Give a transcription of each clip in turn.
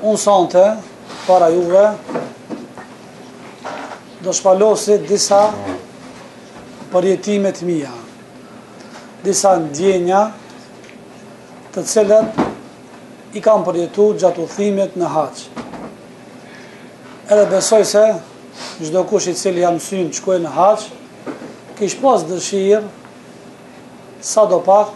Unë sante, para juve, do shpalosit disa përjetimet mia, disa ndjenja të cilët i kam përjetu gjatë udhimit në Hax. Edhe besoj se çdo kush i cili jam mësyn të shkojë në Hax, kish pas dëshirë sa do pak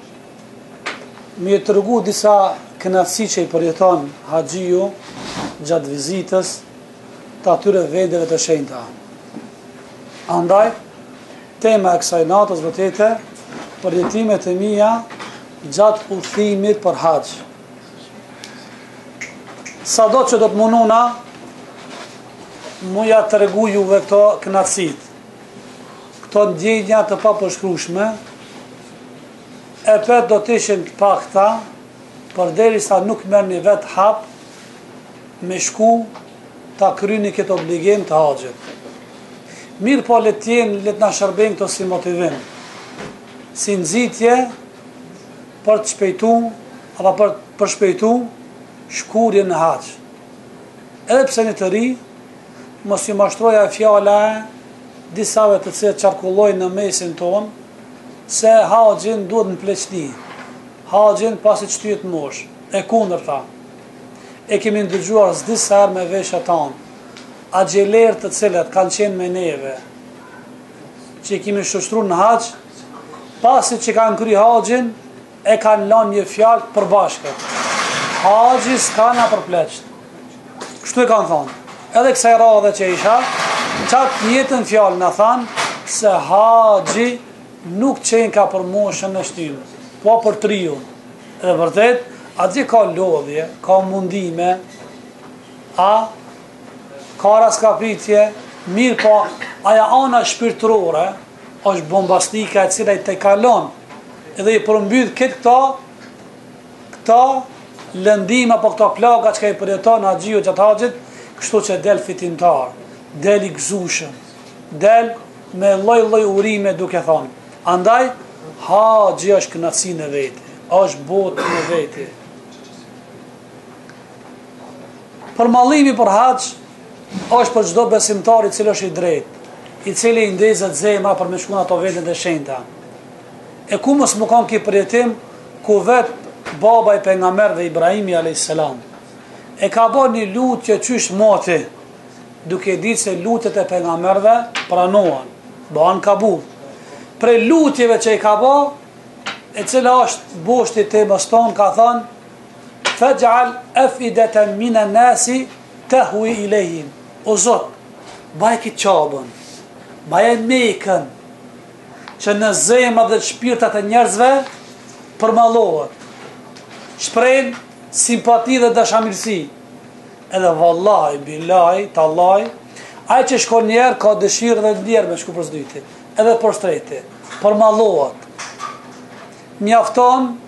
mi të rëgu disa kënaqësi që i përjeton haxhiu gjatë vizitës të atyre vendeve të shenjta. Andaj, tema e kësaj natës vërtetë përjetimet e mia gjatë udhimit për Hax. Sado që do të mununa, muja të regu juve këto kënaqësit, këto ndjenja të papërshkrueshme, e pet do të ishin të pakta, përderisa nuk merrni vetë hap me shku ta kryeni këtë obligim të Haxhit. Mirë po le të na shërbejnë këto si motivim, si nxitje për të shpejtu apo për shpejtu shkurje në Hax. Edhe pse në të ri, mos ju mashtroja fjala disave të cilët qarkullojnë në mesin ton, se Haxhin duhet në pleqni. Haxhin pasi shtyhet mosh, e kundërta. E kemi ndëgjuar s'disa herë me veshët tanë, agjelerë të cilët kanë qenë me neve, që i kemi shushtru në Hax, pasi që kanë kry Haxhin, e kanë lanë një fjalë përbashkët. Haxhi s'ka na përpleqt. Kështu e kanë thonë. Edhe kësaj radhe që isha, qatë njëtën fjalë në thanë se Haxhi nuk qenë ka për moshën në shtymë, po për triun. Edhe vërtet, atje ka lodhje, ka mundime, ka raskapritje, mirë po, aja ana shpirtërore, është bombastika e cila i te kalon, edhe i përmbyt këta lëndima, po këta plaga që ka i përjeton haxhiu gjatë Haxhit, kështu që del fitimtar, del i gëzushëm, del me lloj urime duke thonë. Andaj, Haxhi është kënaqësi në vete, është botë në vete. Përmallimi për Hax është për çdo besimtar i cili është i drejtë, i cili i ndezet zemra për me shkuar ato vende të shenjta. E ku mos më kanë ki përjetim ku vetë baba i pejgamberëve Ibrahimi a.s. e ka bërë një lutje qysh moti, duke ditë se lutjet e pejgamberëve pranohen, bëhen kabul. Prej lutjeve që i ka bërë, e cila është boshti i temës tonë, ka thënë: "Faj'al afidatan minan nasi tahwi ilayhim." O Zot, baje këtë qabën, baje mekën, që në zemrat dhe shpirtat e njerëzve përmallohet, shprehën simpati dhe dashamirësi. Edhe vallahi, billahi, tallahi, ai që shkon njerë ka dëshirë dhe ndjerë me shku për zdyti, edhe për strejti, përmallohet. Mjafton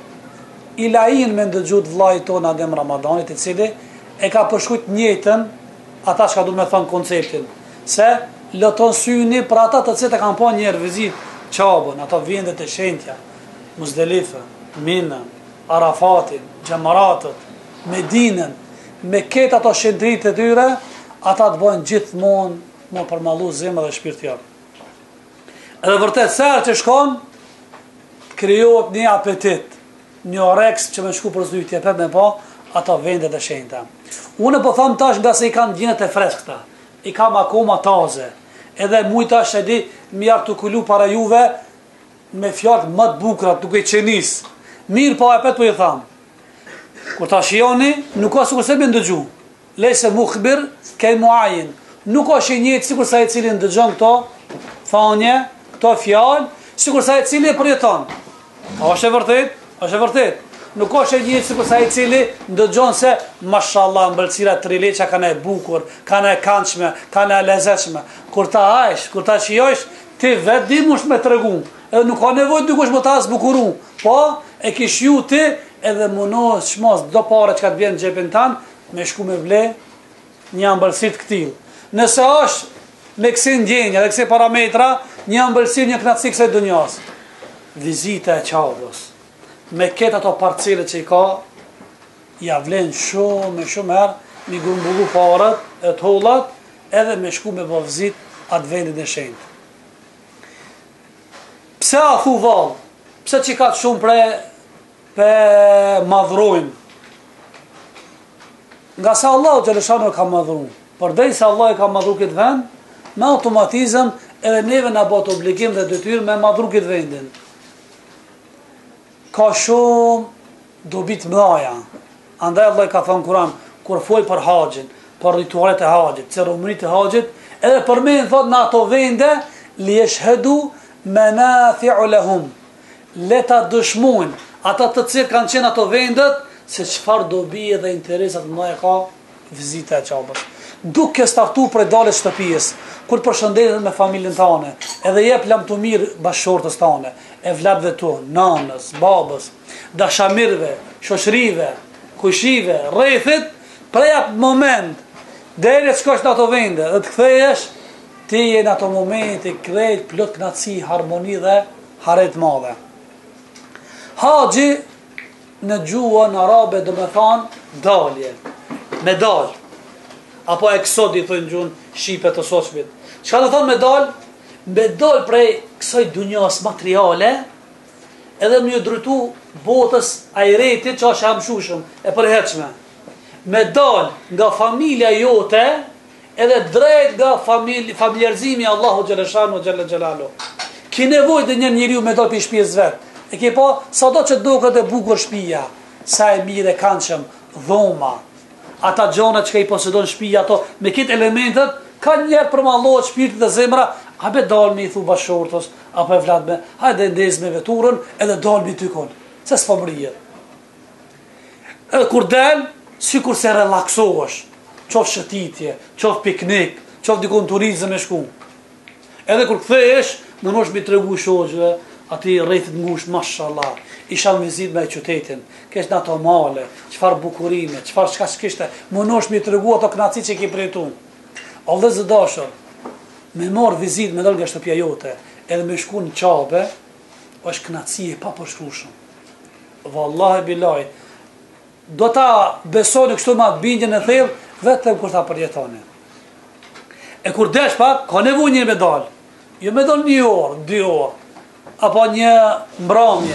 Ilahin me ndëgjut vllai ton Adem Ramadanit, i cili e ka përshkujt njëtën, ata që ka du me thonë konceptin, se lëton syni për ata të cilët e kanë pa njerë vizit qabën, ato vendet e shenjta, Muzdalifën, Minën, Arafatin, Xhamaratët, Medinën, me ketë ato shendrit e tyre, ata të bojnë gjithmonë më përmallu zemra dhe shpirt jam. Edhe vërtet, sërë që shkon, krijohet një apetit, një oreks që me shku për zdujtje, për me pa ato vendet e shenjta. Unë po tham tash nga se i kanë gjenet e freskta, i kam akoma taze, edhe mujt tash e di mi artu kullu para juve me fjallë më të bukrat, duke i qenis. Mirë po e pet po i tham, kur ta shijoni, nuk ka sikur se me ndëgju, lejse mukhbir, kej muajin, nuk është i njëtë sikur sa e cili ndëgjon këto thanje, këto fjallë, sikur sa e cili e përjeton. A është e vërtet? Është e vërtet. Nuk është e njëtë sikur sa e cili ndëgjon se, mashallah, mbëlsira të rileqa kanë e bukur, kanë e kançme, kanë e lezetshme. Kur ta hajsh, kur ta shijojsh, ti vetë di mush me të regu, edhe nuk ka nevojë dikush më ta zbukuru, po e kish ju ti, edhe munohet shmos do pare që ka të vjenë në gjepin tanë, me shku me vle një ambëlsit këtil. Nëse është me kësi ndjenja dhe kësi parametra, një ambëlsit, një knatësi kësaj dënjas. Vizita e qabës, me ketë ato parcele që i ka, ja vlen shumë herë mi grumbullu parët e të hollat edhe me shku me vëvzit atë vendin e shenjtë. Pse a thu vallë? Pse që ka të shumë pe madhrojnë? Nga sa Allah Gjeleshanu e ka madhru. Përdej se Allah e ka madhru këtë vend, me automatizëm edhe neve në botë obligim dhe detyrë me madhru këtë vendin. Ka shumë dobit mlaja. Andaj Allah e ka thënë Kur'an, kur fol për haxhin, për ritualet e haxhit, ceremonit e haxhit, edhe përmend thot në ato vende li yashhadu manafi'u lahum. Leta dëshmojnë ata të cilët kanë qenë ato vendet se çfarë dobi dhe interesat mëdha ka vizita e Qabës. Duke startu prej dalës shtëpisë, kur përshëndetet me familjen tane, edhe jep lam të mirë bashkëshortës tane, e vllapëve tu, nanës, babës, dashamirëve, shoqërive, kujshive, rrethit, prej atë moment deri të shkosh në ato vende dhe të kthehesh, ti je në ato momente krejt plot kënaqësi, harmoni dhe harret madhe. Haxhi në gjuhën arabe do me thonë dalje, me dal, apo eksodi thënë gjuhën shqipe të sosmit. Çka do thonë me dal? Me dal prej kësaj dunjas materiale, edhe më drejtu botës ajretit që është hamshushëm, e përheqme. Me dal nga familja jote, edhe drejt nga familjarizimi Allahu Gjeleshanu Gjelle Gjelalu. Ki nevojë dhe një njeriu me dal për shtëpisë vetë. E ke pa, sa do që do këtë e bukur shtëpia, sa e mire kanëshëm, dhoma, ata gjona që ka i posedon shtëpia ato, me kitë elementet, ka njerë për mallohet shpirtit dhe zemra, a be dalmi i thu bashkëshortës, apo e vlatme, hajde ndez me veturën, edhe dalmi ty konë, se s'po mrijet. Edhe kur del, si kur se relaksohesh, qof shëtitje, qof piknik, qof dikon turizëm e shku. Edhe kur kthehesh, më nosh mi tregu shoqëve, ati rrethit ngush, mashallah, isha në vizit me qytetin, kesh në ato male, qëfar bukurime, qëfar shka shkishte, më nosh mi të regu ato knaci që ki prejtu. O dhe zëdashër, me marë vizit me dal nga shtëpia jote, edhe me shku në Qabe, është knaci e pa përshkrushëm. Wallahi bilaj, do ta besoni kështu ma bindjen e thellë, vetëm kur ta përjetoni. E kur desh pak, ka nevojë një me dal. Jo me dal 1 orë, 2 orë, apo një mbramje.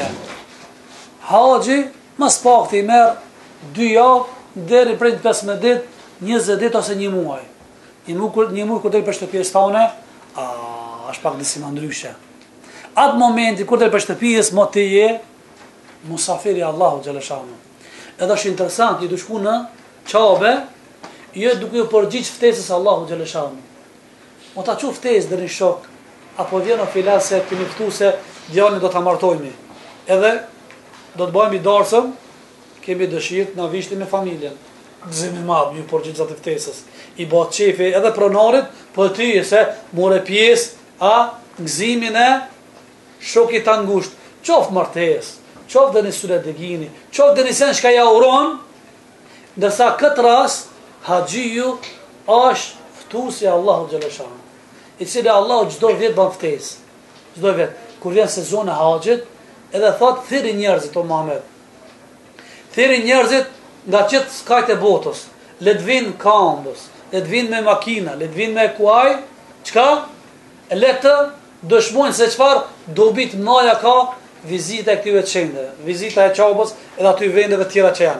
Haxhi mas pak të i merë 2 javë deri prej 15 ditë, 20 ditë ose 1 muaj. Një muaj kur del për shtëpisë tone, është pak disi më ndryshe. Atë momenti kur del për shtëpisë, mo ti je musafiri Allahu Gjeleshanu. Edhe është interesant, ju dushku në Qabe, ju duke ju përgjigj ftesës Allahu Gjeleshanu. Mo ta qu ftesë dhe një shok, apo vjen o filas se kemi ftu se djalin do ta martojmi. Edhe do të bëhemi darsëm, kemi dëshirë të na vishti me familjen. Gëzimi madh ju përgjigj atë ftesës. I bëhet qefi edhe pronarit, po ty se more pjesë gëzimin e shokit të ngusht. Qoft martesë, qoft dhe një suledegini, qoft dhe një sen shka ja uron, ndërsa këtë rast, haxhiju është ftusi Allahu Gjeleshanu, i cili Allahu çdo vjet ban ftesë. Çdo vjet, kur vjen sezoni i haxhit, edhe thot thirrni njerëzit o Muhammed. Thirrni njerëzit nga çet skajt e botës, le të vinë kambës, le të vinë me makina, le të vinë me kuaj, çka? Le të dëshmojnë se çfarë dobi të mëdha ka vizita e këtyre çendeve, vizita e Qabës edhe aty vendeve të tjera që janë.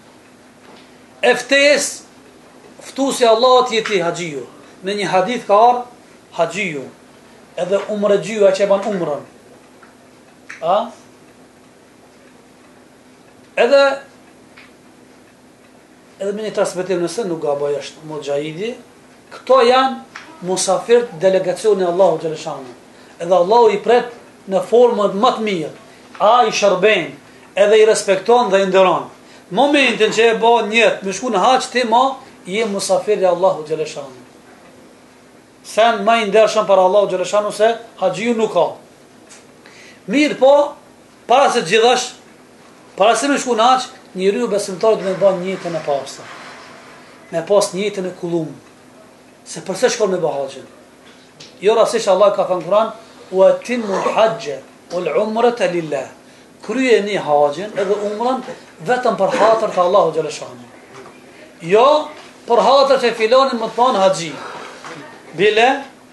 E ftesë ftusi Allahut jeti haxhiu. Në një hadith ka ardhur haxhiu, edhe umrëgjiu që e ban umrën. Edhe me një transmetim nëse nuk gaboj është Mujahidi, këto janë musafirët delegacioni Allahu Gjeleshanu. Edhe Allahu i pret në formën më të mirë. I shërben, edhe i respekton dhe i nderon. Momentin që e bën njët, me shku në haç ti ma, je musafiri Allahu Gjeleshanu. Sen ma i ndershëm për Allahu Gjeleshanu se haxhiu nuk ka. Mirë po, para se gjithash, para se me shku në haç, njeriu besimtar do të bën njëtën e pastër. Me pas njëtën e kullum. Se përse shkon me haxhin? Jo rastisht Allah ka thënë Kur'an, "Wa atimul hajja wal umrata lillah." kryeni haxhin edhe umrën vetëm për hatër të Allahu xhaleshani. Jo për hatër që filonin më të thonë haxhi. Bile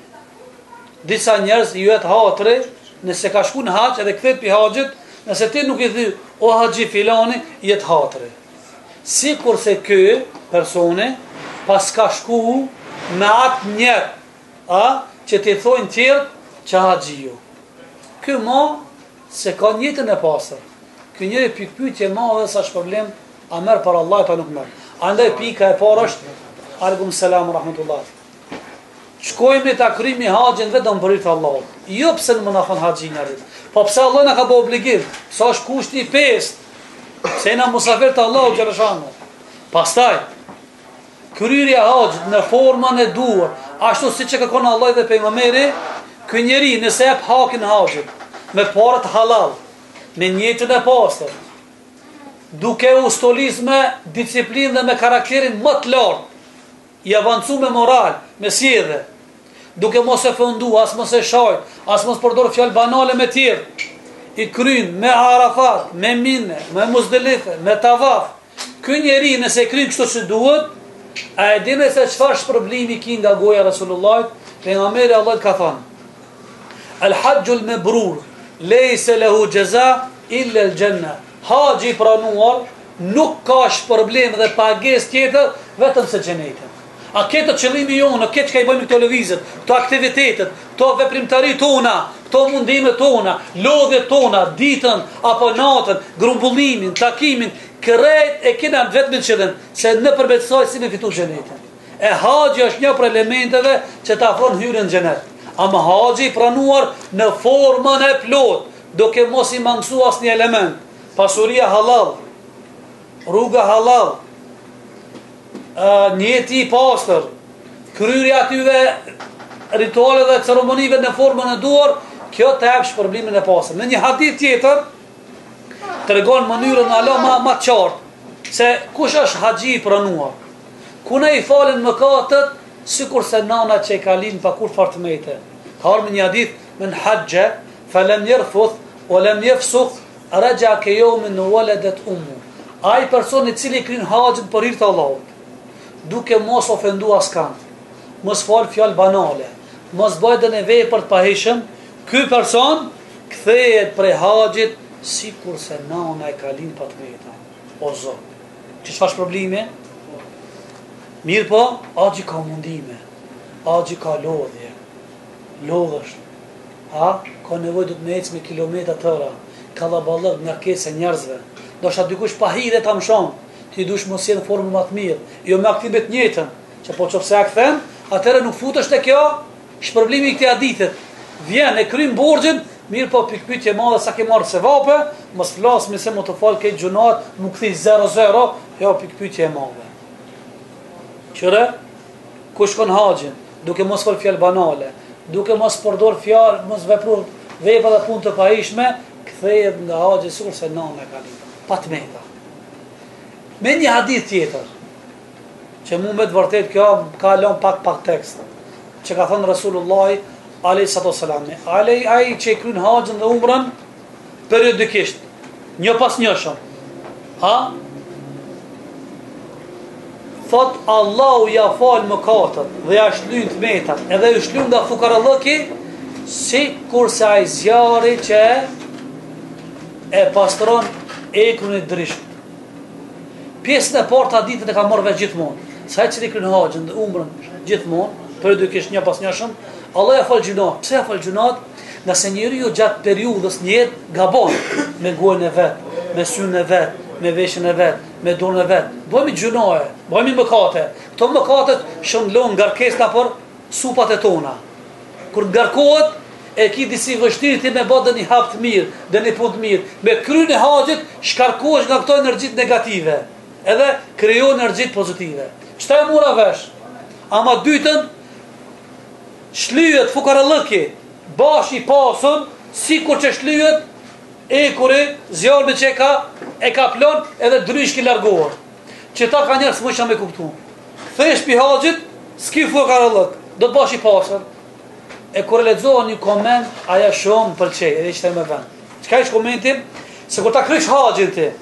disa njerëz ju et hatri, nëse ka shku në haxh edhe kthehet pi haxhit, nëse ti nuk i thy o haxhi filani, jet hatri. Sikurse ky personi pas ka shku me atë njerë, që ti thojnë tjerë që haxhiu. Ky mo se ka njëtën e pasër. Ky njëri pikpyetje ma dhe sa shpërblim, a merë për Allah pa nuk merë. Andaj pika e parë është, alaikum selam wa rahmatullah. Shkojmë ta krymi haxhin vetëm për hir të Allahut. Jo pse më na thon haxhi njerëzit. Po pse Allah na ka bë obligim? Sa është kushti i pestë? Pse na musafir të Allahut xhaleshanu. Pastaj kryerja e haxhit në formën e duhur, ashtu siç e kërkon Allahu dhe pejgamberi, ky njeri nëse jep hakin e haxhit me parë të halal, me njëjtën e pastër, duke u stolis me disiplinë dhe me karakterin më të lartë, i avancu me moral, me sjellje, duke mos e fundu, as mos e shajt, as mos përdor fjalë banale me tjerë, i kryn me Arafat, me Mine, me Muzdelife, me Tavaf. Ky njeri nëse kryn kështu që duhet, a e dini se çfarë shpërblimi ki nga goja e Resulullahit? Pejgamberi Allah ka thënë: "Al-hajjul mabrur laysa lahu jaza illa al-janna." Haxhi i pranuar nuk ka shpërblim dhe pagesë tjetër vetëm se xheneti. A këtë qëllimi jonë, këtë që ka i bëjmë këto lëvizet, këto aktivitetet, këto veprimtari tona, këto mundime tona, lodhjet tona, ditën apo natën, grumbullimin, takimin, kërrejt e kena vetëm në qëllim, se në përbet saj si me fitu xhenetin. E haxhi është një për elementeve që ta afron hyrjen në xhenet. Ama haxhi i pranuar në formën e plot, duke mos i mangësu asnjë element. Pasuria halal, rruga halal, njeti i pastër, kryerja atyve rituale dhe ceremonive në formën e duhur, kjo të jep shpërblimin e pastër. Në një hadith tjetër tregon mënyrën Allah më të qartë se kush është haxhi i pranuar. Ku ne i falen mëkatet sikurse nana që i ka lind pa kur fartmete. Ka ardhur një hadith men hajja falam yarfuth wa lam yafsukh raja ka yawmin waladat ummu. Ai person i cili kryen haxhin për hir të Allahut, duke mos ofendu askan, mos fal fjalë banale, mos bëj dënë vepër të pahishëm, ky person kthehet prej haxhit sikurse nana e ka lind patmeta. O Zot, çfarë problemi? Mirë po, haxhi ka mundime, haxhi ka lodhje, lodhësh, ka nevojë të ecë me kilometra të tëra, kallaballëk, ngarkesë njerëzve, do shta dikush pa hire ta mshon, ti dush mos jenë në formë më të mirë, jo me aktivet njëtën, që po qofse a kthen, atëherë nuk futesh te kjo, shpërblimi i këtij hadithit. Vjen e kryen borxhin, mirë po pikpyetje madhe sa ke marrë sevape, mos flasmi se mo të fal ke gjunat, nuk thi 0-0, jo pikpyetje e madhe. Qëre, kush shkon haxhin, duke mos fal fjalë banale, duke mos përdor fjalë, mos vepru vepra dhe punë të pahishme, kthehet nga haxhi sikurse nana ka lind. Patmeta. Me një hadith tjetër, që mu me të vërtet kjo ka lën pak tekst, që ka thënë Rasulullahi a.s. Ai që i kryen haxhin dhe umrën periodikisht, një pas njëshëm, thot Allahu ja fal mëkatet dhe ja shlyn tmetat, edhe ju shlyn nga fukarallëki, si kurse ai zjarri që e pastron ekrun e drisht. Pjesën e parë të hadithit e ka marrë veç gjithmonë. Sa i cili kryen haxhin dhe umrën gjithmonë, periodikisht një pas njëshëm, Allah ja fal gjunat. Pse ja fal gjunat? Nëse njeriu gjatë periudhës një jetë gabon me gojën e vet, me syrin e vet, me veshjen e vet, me dorën e vet, bëhemi gjunoje, bëhemi mëkate. Këto mëkatet shëndlon ngarkesa për supat e tona. Kur ngarkohet e ki disi vështirë ti me bë dëni hap të mirë, dëni punë të mirë. Me kryen e haxhit shkarkohesh nga këto energjitë negative, edhe krijon energjitë pozitive. Çta e mora vesh? Ama dytën shlyhet fukarallëki, bash i pasur, sikur që shlyhet ekuri, zjarmi që e ka plon, edhe dryshki largohet. Që ta ka njerëz më shumë e kuptu. Kthesh pi haxhit, s'ki fukarallëk, do të bash i pasur. E kur lexohen një koment, aja shumë pëlqej, edhe çfarë më vën. Çka është komenti? Se kur ta krysh haxhin ti,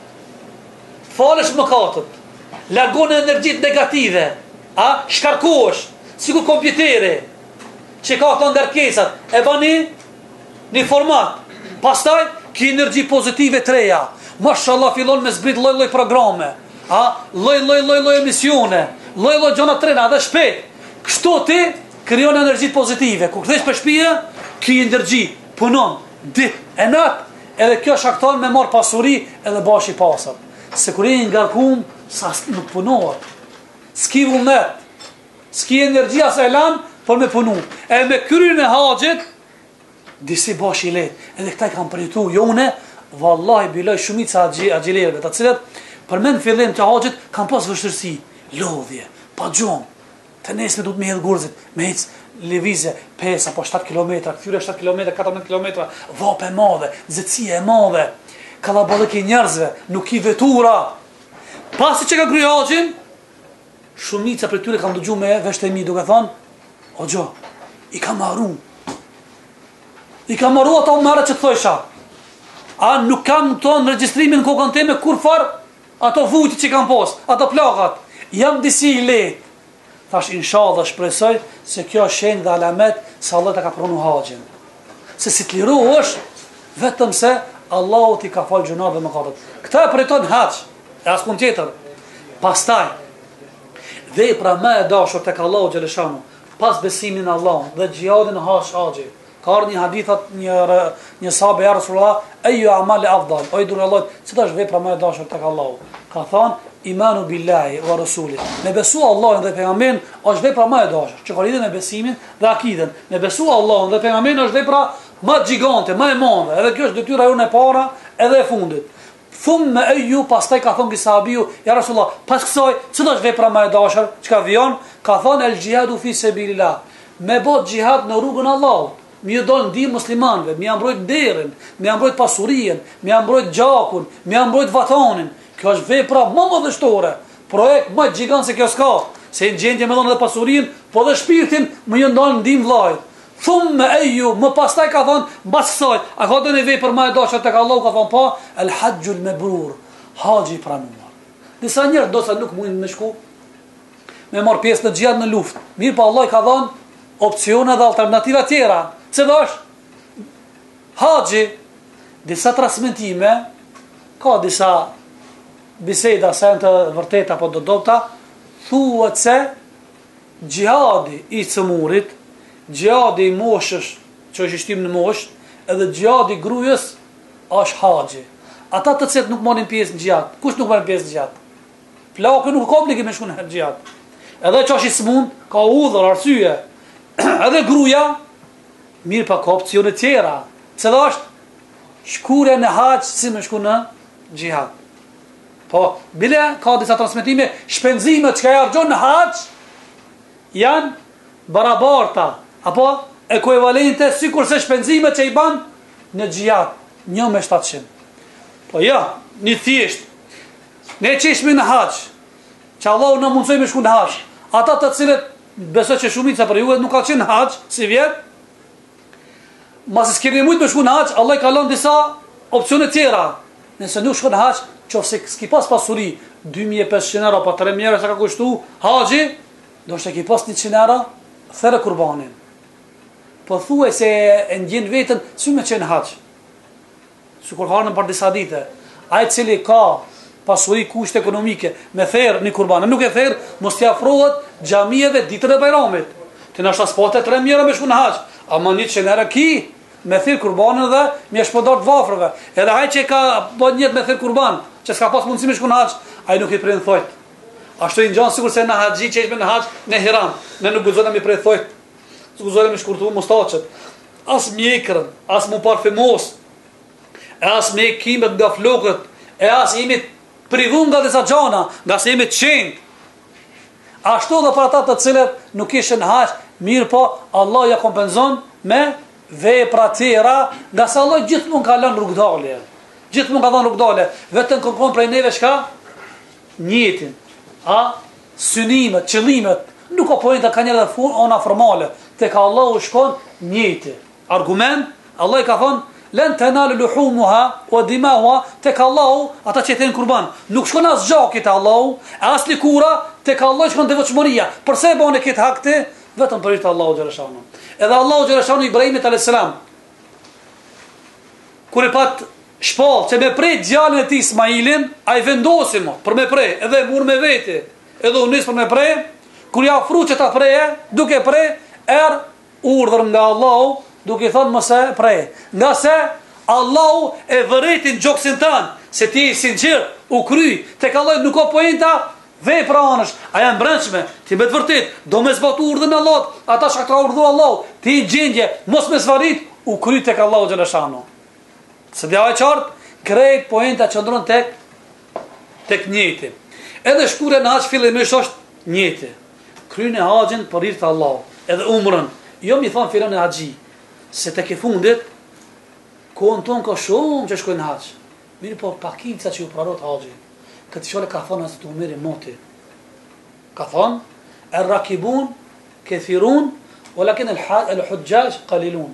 falesh mëkatet, largon energjitë negative, shkarkohesh, sikur kompjuteri që ka ato ndarkesat, e bani një format. Pastaj ki energji pozitive të reja. Mashallah fillon me zbrit lloj programe, lloj emisione, lloj gjona të reja dhe shpejt. Kështu ti krijon energji pozitive. Kur kthesh për shtëpi, ki energji, punon ditë e natë, edhe kjo shakton me marr pasuri edhe bash i pasur. Se kur je ngarkum, sa nuk punohet. S'ki vullnet, s'ki energjia se lan për me punu. E me kryen e haxhit, disi bash i let. Edhe këta i kam përjetu, jo une, vallahi biloj shumica agjilerve, të cilët përmen fillim të haxhit kam pas vështirësi, lodhje, pa gjumë. Të nesme du të me hedhë gurzit, me hecë levizje, 5 apo 7 km, këtyre 7 km, 14 km, vape e madhe, zëtësie e madhe, kalaballik i njerëzve, nuk i vetura. Pasi që ka kry haxhin, shumica për tyre kam dëgju me veshtemi duke thonë, o gjo, i ka marru. I ka marru ato mërë që të thojsha. A nuk kam tonë registrimin në kokën teme kur farë, ato vujti që kam posë, ato plakat. Jam disi i letë. Thash inshallah shpresoj se kjo është shenjë dhe alamet se Allah të ka pranu haxhin. Se si të liru është, vetëm se Allahu t'i ka falë gjunat dhe mëkatet. Këta e përjeton haxh, e as pun tjetër. Pastaj, vepra më e dashur tek Allahu xhaleshanu, pas besimin në Allah dhe xhihadin në haxhi. Ka ardhur një hadithat një sahabe ja Rasulullah, ayu amali afdal, o i dur Allah, cila është vepra më e dashur tek Allahu? Ka thënë imanu billahi wa rasulih. Me besu Allahun dhe pejgamberin është vepra më e dashur, që ka lidhje me besimin dhe akiden. Me besu Allahun dhe pejgamberin është vepra më gjigante, më e madhe. Edhe kjo është detyra jonë e para edhe e fundit. Thumë ayu, pastaj ka thonë sahabiu, ja Rasulullah, pas kësaj, cila është vepra më e dashur? Çka vjen? Ka thonë el jihadu fi sabilillah. Me bot xhihad në rrugën e Allahut. Mi don ndihmë muslimanëve, mi mbrojt derën, mi mbrojt pasurinë, mi mbrojt gjakun, mi mbrojt vatanin. Kjo është vepra më madhështore, projekt më gjigant se kjo s'ka, se në gjendje me dhonë edhe pasurinë, po dhe shpirtin më jëndonë ndim vlajt. Thumë me eju, më pastaj ka thonë, mbas kësaj, a ka dhe një vepër më e dashur tek Allahu, ka thonë pa, el hajjul mebrur, haxhi i pranuar. Disa njerëz do sa nuk mundin me shku, me marr pjesë në xhihad në luftë. Mirë pa Allah ka dhënë opsione dhe alternativa tjera. Se do është haxhi, disa transmetime, ka disa biseda se janë të vërteta apo të dobta, thuhet se xhihadi i cëmurit, xhihadi i moshës, që është i shtim në moshë, edhe xhihadi i grujës është haxhi. Ata të cilët nuk marrin pjesë në xhihad, kush nuk marrin pjesë në xhihad? Plakë nuk ka obligim me shku në xhihad. Edhe që është i smund, ka udhër, arsye. Edhe gruja, mirë pa ka opcione tjera. Se dhe është shkure në haxh si me shku në xhihad. Po, bile ka disa transmetime, shpenzimet që ka jargjon në haxh janë barabarta, apo ekuivalente si kurse shpenzimet që i ban në xhihad, 1/700. Po ja, një thjesht, ne që ishme në haxh, që Allah në mundsoj me shku në haxh, ata të cilët besoj që shumica për juve nuk ka qenë në haxh, si vjet, masi s'keni mujt me shku në haxh, Allah i ka lënë disa opcione tjera. Nëse nuk shkon në haxh, qofse s'ki pas pasuri 2500 euro apo 3000 euro sa ka kushtu haxhi, do të ki pas 100 euro thërë kurbanin. Po thuaj se e ndjen veten si me qenë haxh. Sikur kanë për disa ditë, ai i cili ka pasuri kushte ekonomike me therr në kurban, nuk e therr, mos t'i afrohet xhamive ditën e Bajramit. Ti na shpaste 3000 euro me shku në haxh, ama 100 euro ki me thirr kurbanin dhe me shpëdor të vafrave. Edhe ai që ka bën një me thirr kurban, që s'ka pas mundësi me shku në haxh, ai nuk i prin thojt. Ashtu i ngjan sikur se në haxhi që ishme në haxh në Hiran, ne nuk guxojmë me prej thojt. Guxojmë me shkurtu mustaqet. As mjekrën, as mu parfumos, as me kimet nga flokët, e as jemi privun nga disa gjana, nga se jemi të qenjë. Ashtu dhe për ata të cilët nuk ishin haxh, mirë po, Allah ja kompenzon me vepra tjera, nga se Allah gjithmonë ka lënë rrugdalje. Gjithmonë ka dhënë rrugdalje. Vetëm kërkon prej neve çka? Njëtin. Synimet, qëllimet, nuk ka pojnë ka njërë ona formale, tek Allahu shkon njëti. Argument, Allah i ka thonë, lën tanalu luhumuha wa dimauha tek Allahu, ata që thënë kurban. Nuk shkon as gjakit te Allahu, as likura tek Allahu shkon devotshmëria. Përse e bën këtë hakte? Vetëm për hir të Allahu xhaleshanu. Edhe Allahu xhaleshanu Ibrahimit alayhis salam kur e pat shpall që me prej djalin e tij Ismailin, ai vendosi më për me prej, edhe mur me vete, edhe u nis për me prej, kur ja ofru që ta preje, duke prej, urdhër nga Allahu, duke thënë mos e prej. Nga se Allahu e vërejtin gjoksin tanë, se ti i sinqer, u kry, tek Allahu nuk ka poenta, vepra anësh, a janë brendshme, ti me të vërtet, do me zbatu urdhën e Allahut, ata shka ka urdhëruar Allahu, ti i gjendje, mos me svarit, u kry tek Allahu xhaleshanu. Se dhe e qartë, krejt poenta qëndron tek njëti. Edhe shkure në haqë fillimisht është njëti. Krynë e haqën për hir të Allahu, edhe umrën. Jo mi thonë filon e haqji, se tek e fundit, kohën tonë ka shumë që shkojnë haqë. Mirë po pakica që ju prarot haqji. Këtë shole ka thonë asë të umeri moti. Ka thonë, e rakibun, kethirun, o lakin el hujjaj qalilun.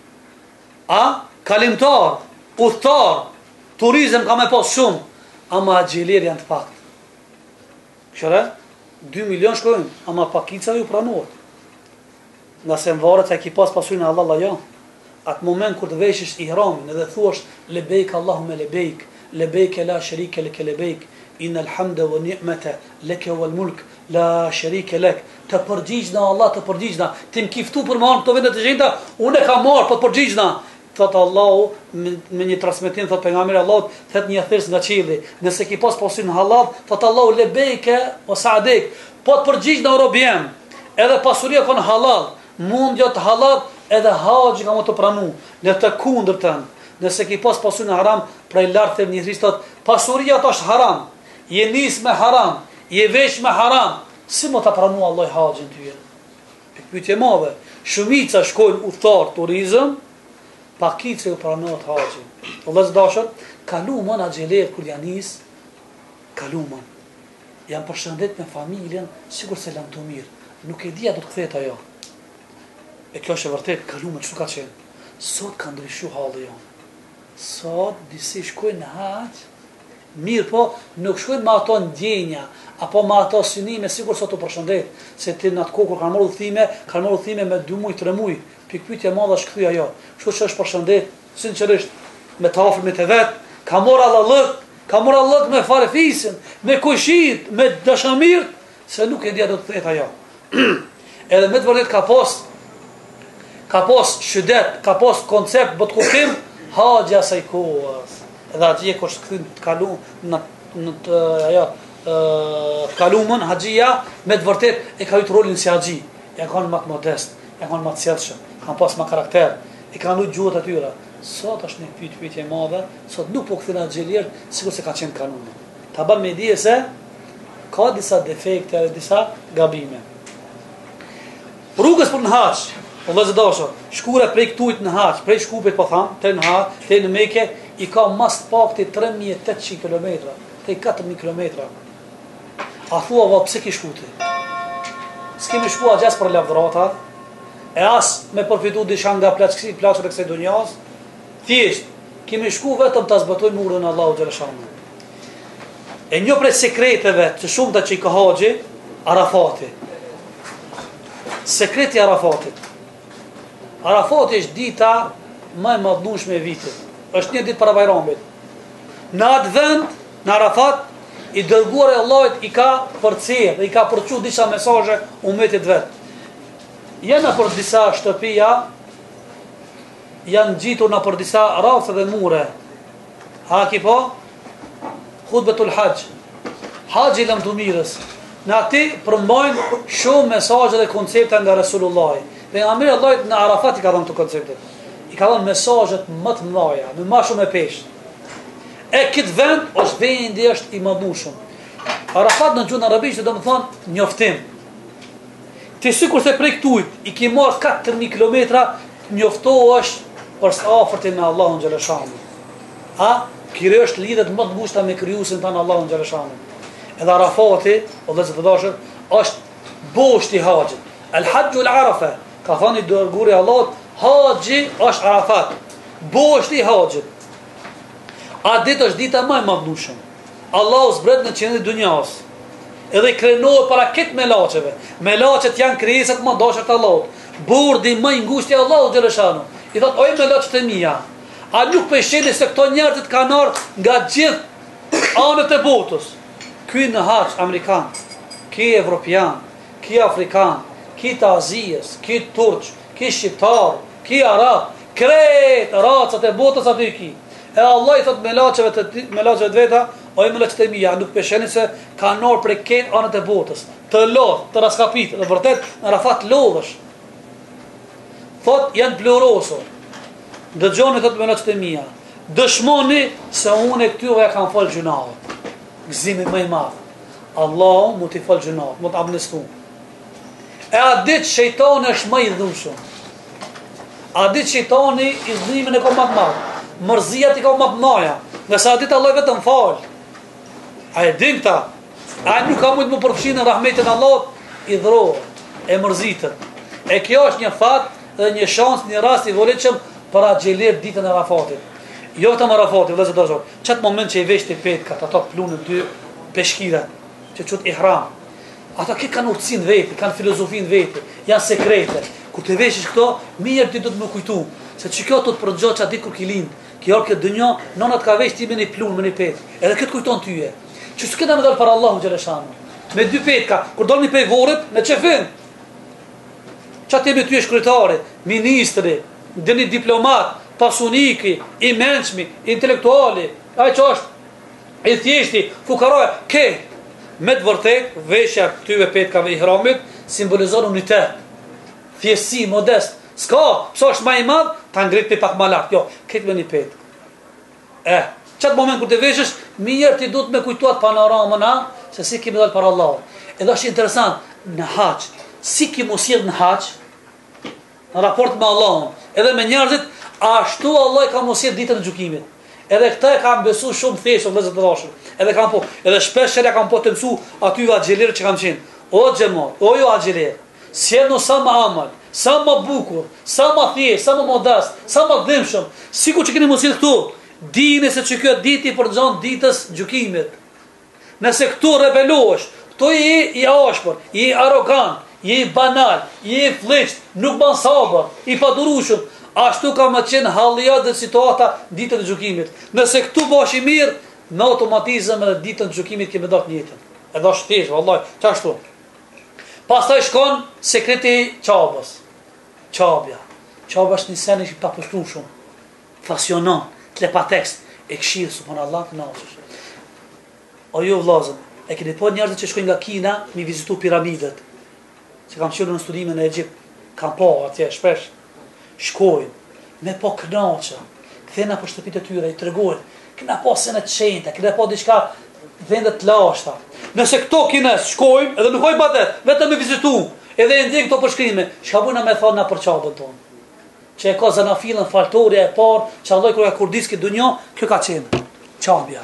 A, kalimtar, udhtar, turizm ka me pas shumë, ama gjelir janë të pak. Këshore, 2 milion shkojnë, ama pakica ju pranohet. Nga se më varet se ki pas pasurin e Allah jo. Atë moment kur të veshësh ihramin edhe thuash lebejk Allahume lebejk, lebejk e la sharike leke lebejk, inna alhamda wa ni'mata leke wal mulk la sharike lek. Të përgjigjna Allah, të përgjigjna. Ti më kiftu për marrë këto vendet të gjenda, unë e ka marrë për përgjigjna. Thot Allahu me një transmetim, thot pejgamberi Allahut, thot një thers nga qielli, nëse ki pas pasurin halal, thot Allahu lebejke o sa'dek, po të përgjigj në robjem, edhe pasuria kon halal, mundja të halal, edhe haxhi ka më të pranu, në të kundërtën, nëse ki pas pasurin haram, prej lartë të një thristot, pasuria të është haram, je nis me haram, je vesh me haram, si më të pranu Allah haxhin tyje? Pyetje madhe, shumica shkojnë udhtar turizëm, pakice ju pranohet haxhin. Allah dashur, kalumon axheler kur janë nis, kalumon. Janë përshëndet me familjen, sikur se lam të mirë. Nuk e dia do të kthehet ajo. E kjo është e vërtet, kalumon çu ka qenë. Sot ka ndryshuar halli jon. Sot disi shkojnë në haxh, mirë po, nuk shkojnë me ato ndjenja, apo me ato synime, sikur sot të përshëndet, se ti në atë kohë kur kanë marrë udhime me 2 muaj, 3 muaj. Pikpyetja e madhe është kthy ajo. Kështu që është përshëndet, sinqerisht, me të afërmit e vet, ka marrë Allah me farefisin, me kushit, me dashamir, se nuk e dia do të thet ajo. Edhe me të vërtet ka pas shëdet, ka pas koncept bot kuptim haxhi asaj kohës. Edhe atje kur kthin të kalum në ajo kalumën haxhia, me të vërtet e ka hyrë rolin si haxhi. Ja kanë më të modest, ja kanë më të sjellshëm, kanë pas më karakter, e kanë lu gjuhët atyra. Sot është një pyetje e madhe, sot nuk po kthen axhelier sikur se ka qenë kanuni. Ta bën me dije se ka disa defekte dhe disa gabime. Rrugës për në haxh, Allahu dashur, shkura prej këtujt në haxh, prej Shkupit po tham, te në haxh, te në Mekë i ka mas pakti 3800 km, te 4000 km. A thua va pse ki shkuti? S'kemi shkuar gjas për lavdrata, e as me përfitu disha nga plaçët e kësaj dunjas, thjesht kemi shku vetëm ta zbatojmë urdhën e Allahut xhaleshanu. E një prej sekreteve të shumta që i ka haxhi, Arafati. Sekreti i Arafatit. Arafati është dita më e madhnueshme e vitit. Është një ditë para Bajramit. Në atë vend, në Arafat, i dërguar e Allahut i ka përcjell dhe i ka përçu disa mesazhe ummetit vet. Janë për disa shtëpia, janë gjitur në për disa rrafë dhe mure. Haki po, Khutbetul Hajj, Haxhi lam të mirës. Në ati përmbajnë shumë mesazhe dhe koncepte nga Resulullah. Dhe nga mirë Allahut në Arafat i ka dhënë të konceptet. I ka dhënë mesazhet më të mëdha, me më shumë e peshë. E këtë vend është vendi është i madhnueshëm. Arafat në gjuhën arabisht do të thonë njoftim. Ti sikur se prej këtujt i ke marrë 4000 kilometra, njoftohesh për së afërti me Allahun xhaleshanu. Kjo është lidhet më të ngushta me krijuesin tan Allahun xhaleshanu. Edhe Arafati, Allahu të dashur, është boshti i haxhit. Al-Hajju al-Arafa, ka thënë dërguari Allahut, haxhi është Arafat. Bo është i haxhit. A ditë është dita më e madhnushëm. Allahu zbret në qendrën e dunjas. Edhe krenohet para këtë melaçeve. Melaçet janë krijesat më dashur të Allahut. Burdi më i ngushtë i Allahut xhaleshanu. I thot, oj melaçet e mia. A nuk pesheni se këto njerëzit kanë ardhur nga gjithë anët e botës. Ky në haç amerikan, ky evropian, ky afrikan, ky të Azijës, ky turq, ky shqiptar, ky arab, krejt racat e botës aty ki. E Allah i thot melaçeve të veta, oj melaçet e mia, nuk pesheni se kanë ardhur prej këtë anët e botës. Të lodh, të raskapit, dhe vërtet në Rafat lodhësh. Thot janë plurosur. Dëgjoni thot melaçet e mia. Dëshmoni se unë e këtyre ja kam fal gjunahët. Gëzimi më i madh. Allahu mu t'i fal gjunahët, mu t'amnestu. E a ditë shejtani është më i dhunshëm. A ditë shejtani i dhunimin e ka më të madh. Mërzia ti ka më të madha. Nëse a ditë Allah vetëm fal. A e din këta? A nuk ka mujtë më përfshinë në rahmetin Allahut, i dhrohet, e mërzitet. E kjo është një fat dhe një shans, një rast i volitshëm për atë xhelir ditën e Rafatit. Jo vetëm Rafatit, vëllezër dashur. Çat moment që i vesh ti petkat, ato plunë dy peshkira, që çut ihram. Ata kanë urtësinë vetë, kanë filozofinë vetë, janë sekrete. Kur të veshësh këto, mirë ti do të më kujtu, se çka do të përgjigj çat ditë kur ki lind. Kjo që dënjo, nona të ka vesh ti me një plunë, me një petë. Edhe këtë kujton tyje. Që s'ke ta më dal para Allahu xhaleshanu. Me dy petka, kur dolni pe vorrit, në çefin. Çat ti me ty shkryetari, ministri, dëni diplomat, pasuniki, i mençmi, intelektuali, ai që është i thjeshti, fukaroja, ke me të vërtet veshja këtyve petkave i ihramit simbolizon unitet, thjeshtësi, modest. S'ka, pse është më i madh, ta ngrit pe pak më lart. Jo, këtë me një petkë. Çat moment kur të veshësh, mirë ti duhet me kujtuat panoramën, se si kemi dalë para Allahut. Edhe është interesant në haç, si kemi sjell në haç, në raport me Allahun, edhe me njerëzit, ashtu Allah ka mos sjell ditën e gjykimit. Edhe këtë e kam besu shumë thjesht vëllezër të dashur. Edhe shpesh që kam po të mësu aty axhelir që kam qenë. O xhamat, o jo axhelir. Sjellno sa më amal, sa më bukur, sa më thjesht, sa më modest, sa më dhimbshëm. Sikur që keni mos sjell këtu. Dini se që kjo diti i përgjon ditës gjykimit. Nëse këtu rebelohesh, këtu i ashpër, i arrogant, i banal, i fllëç, nuk ban sabër, i padurueshëm, ashtu ka më qenë hallia dhe situata ditën e gjykimit. Nëse këtu bash i mirë, në automatizëm edhe ditën e gjykimit kemi dhënë jetën. Edhe është thjesht, vallahi, çashtu. Pastaj shkon sekreti i çabës. Çabja. Çaba është një sen i papërshtuar shumë. Fasionon, pa tekst, e këshirë, subhanallahu të nashësh. O ju vllazën, e keni po njerëzit që shkojnë nga Kina mi vizitu piramidet. Se kam qenë në studime në Egjipt, kam po atje shpesh. Shkojnë, me po kënaqë, kthena për shtëpitë e tyre, i tregojnë, kena po sene të shenjta, kena po diçka vende të lashta. Nëse këto kines shkojnë, edhe nuk hojnë badet, vetëm me vizitu, edhe e ndjekë këto përshkrime, çka bujna me thonë na për çadën tonë. Që e ka zanafilën faltoria e parë, që Allah kërë e kurdiski dunjo, kjo ka qenë çabja.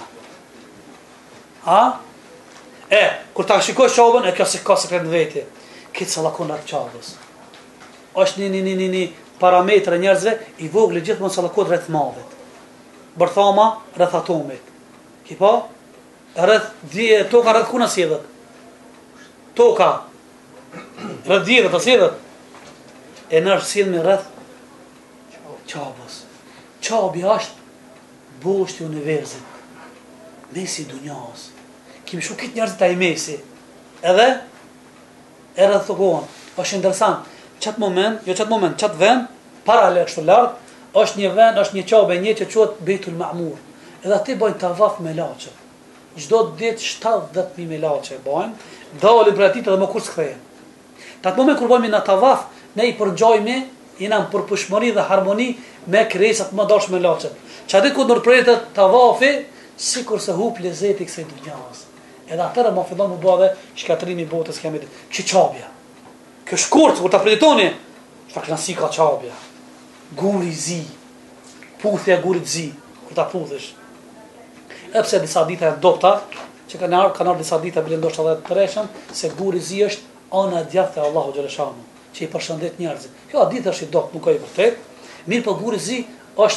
Kur ta shikosh çabën, e kjo se ka sekret në veti. Këtë sallakonat çabës. Është një parametër e njerëzve, i vogël gjithmonë sallakot rreth mallit. Bërthama rreth atomit. Ki po? Toka rreth kuna sjedhet. Toka. Rreth diellit të sjedhet. E në sjell me rreth çabës. Çabja është boshti i universit. Mesi i dunjas. Kemi shumë këtë njerëz të ai mesi. Edhe era thogon, është interesant. Çat moment, çat vend paralel kështu lart, është një vend, është një çabë një që quhet Beitul Ma'mur. Edhe aty bën tavaf me laçe. Çdo ditë 70.000 me laçe bën, dalin për aty dhe më kur s'kthehen. Në atë moment kur bëjmë na tavaf, ne i përngjojmë jena në përpushmëri dhe harmoni me krijesat më dashur me laçet. Çfarë ku ndërpretet tavafi, sikur se hub lezeti kësaj dunjas. Edhe atëra më fillon të bëhe shkatrimi i botës kemi ditë. Çabja. Kjo shkurt kur ta preditoni, çfarë klasi ka çabja. Guri i zi. Puthja gurit zi kur ta puthesh. Epse disa dita e dopta, që kanë disa dita bile ndoshta edhe të rreshëm, se guri i zi është ana e djathtë e Allahu xhaleshanu, që i përshëndet njerëzit. Kjo ditë është i doptë, nuk ka i vërtet. Mirë po guri i zi është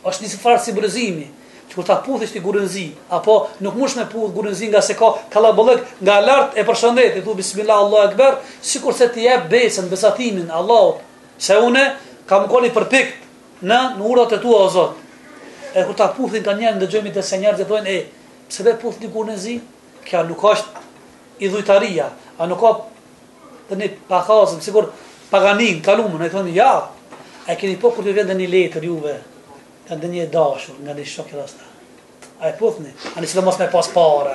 është një farë simbolizimi. Që kur ta puthesh ti gurënzi, apo nuk mush me puth gurënzi nga se ka kallaballëk nga lart e përshëndet, thu bismillah Allahu akbar, sikur se ti jep besën, besatimin Allahut, se unë kam qenë përpikt në urat e tua o Zot. E kur ta puthin kanë njerëz ndëgjojmë të se njerëzit thonë, pse ve puth ti gurënzi? Kjo nuk është idhujtaria, a nuk ka tani pakazëm, sigur paganin, kalumën, ai thonë ja. A keni po kur të vjen një letër juve? Kanë dhe një dashur nga një shok i rasta. A e puthni? A një që dhe mos me pas pare.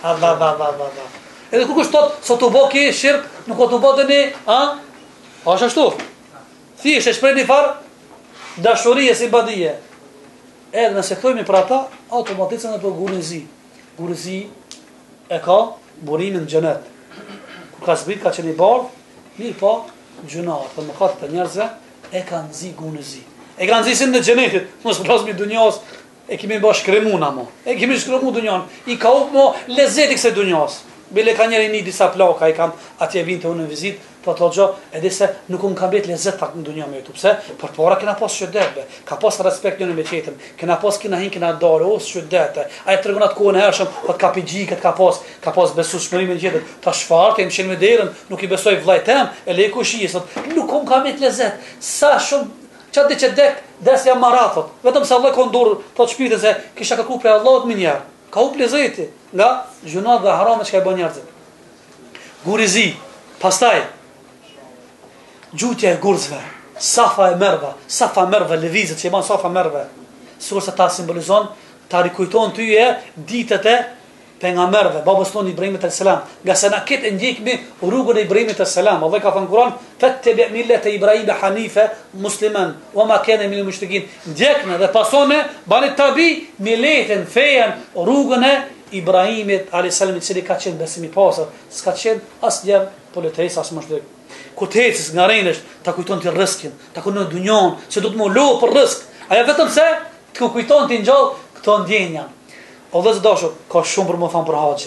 Edhe kush thot, sot të bo ki shirk, nuk o të bo dhe një, a? A është ashtu? Thjesht e shprej një farë, dashurije, simpatie. Edhe nëse këtojmi për ata, automaticën e për gurëzi. Gurëzi e ka burimin në xhenet. Kur ka zbrit, ka qenë i bardh, mirë po, gjunat, dhe më katë të njerëzve, e ka nëzi gurëzi. E kanë zisin në xhenetit, mos plasmi dunjas, e kemi bash kremuna mo. E kemi shkremu dunjan, i ka up mo lezeti kësaj dunjas. Bile ka njëri një disa plaka, i kam atje vinte unë në vizit, po të gjo, edhe se nuk unë kam bet lezet tak në dunja me jetu. Pse? Për para kena pas shëdetbe, ka pas respekt njënë me qetën, kena pas kina hin, kina dare, o shëdete. A e të regunat kohën e hershëm, o të ka pigjikët, ka pas besu shmërimin qetën. Ta shfartë, e më qenë me derën, nuk i besoj vlajtem, e le kushijës, nuk unë kam bet lezet. Sa shumë çat di që des jam marathot. Vetëm se Allah ka ndur të shpirtin se kisha kërkuar për Allahut më njëherë. Ka u plezeti nga gjunat dhe haramet që ka bën njerëzit. Gurizi, pastaj gjutja e gurzve, safa merve, lëvizjet që i ban safa merve. Sikur se ta simbolizon, ta rikujton tyje ditët e pejgamberëve, babës tonë Ibrahimit alayhis salam, nga se na ketë ndjekmi rrugën e Ibrahimit alayhis salam. Allah ka thënë Kur'an, fattabi' millata Ibrahim hanifa musliman wa ma kana minal mushrikin. Ndjekna dhe pasone bani tabi milletën, fejen, rrugën e Ibrahimit alayhis salam, i cili ka qenë besim i pastër, s'ka qenë asnjë polites as mushrik. Kur të ecësh nga rënësh, ta kujton ti rrezkin, ta kujton dunjon, se do të më lo për rrezik. Ajo vetëm se të kujton ti ngjall këto ndjenja. O dhe zë ka shumë për më thamë për haqin.